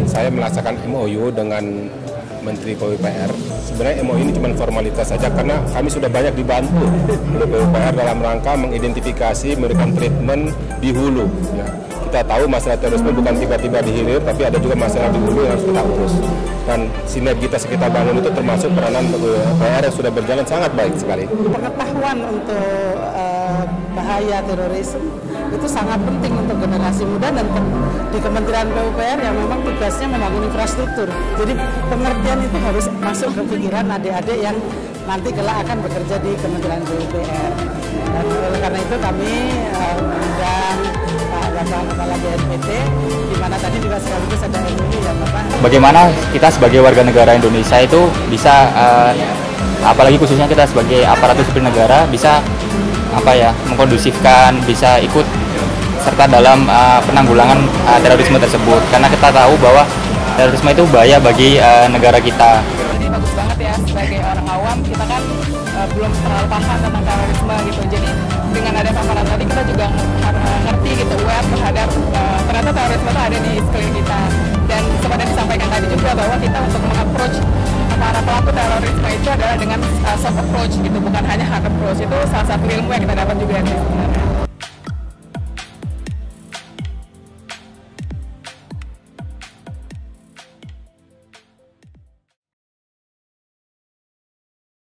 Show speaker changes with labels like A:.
A: saya melaksanakan MOU dengan Menteri PUPR. Sebenarnya MOU ini cuma formalitas saja karena kami sudah banyak dibantu oleh PUPR dalam rangka mengidentifikasi, memberikan treatment di hulu. Ya. Kita tahu masalah terorisme bukan tiba-tiba di hilir, tapi ada juga masalah di hulu yang harus kita urus. Dan sinergitas kita bangun itu termasuk peranan PUPR yang sudah berjalan sangat baik sekali.
B: Pengetahuan untuk bahaya terorisme itu sangat penting untuk generasi muda dan di Kementerian PUPR yang memang tugasnya membangun infrastruktur. Jadi pengertian itu harus masuk ke pikiran adik-adik yang nanti kelak akan bekerja di Kementerian PUPR. Dan oleh karena itu kami mengundang Pak Bapak Kepala BNPT, di mana tadi juga sekaligus ada MUI ya Bapak.
C: Bagaimana kita sebagai warga negara Indonesia itu bisa, apalagi khususnya kita sebagai aparatur sipil negara bisa mengkondusifkan, bisa ikut serta dalam penanggulangan terorisme tersebut, karena kita tahu bahwa terorisme itu bahaya bagi negara kita.
D: Jadi bagus banget ya, sebagai orang awam kita kan belum terlalu paham tentang terorisme gitu. Jadi dengan ada paparan tadi kita juga ngerti gitu, aware terhadap ternyata terorisme itu ada di sekeliling kita. Dan seperti yang disampaikan tadi juga bahwa kita untuk meng-approach para pelaku terorisme itu adalah dengan soft approach gitu, bukan hanya hard approach. Itu salah satu ilmu yang kita dapat juga sebenarnya.